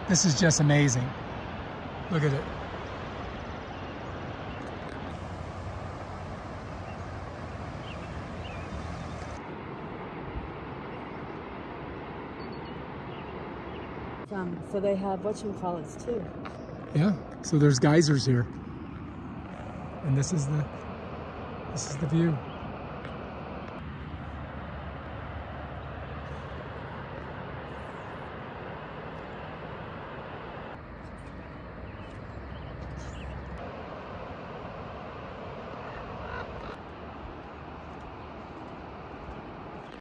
This is just amazing. Look at it. So they have whatchamacallits too. Yeah, so there's geysers here. And this is the view.